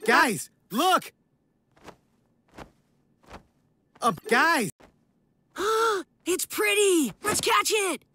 Guys, look! Guys! It's pretty! Let's catch it!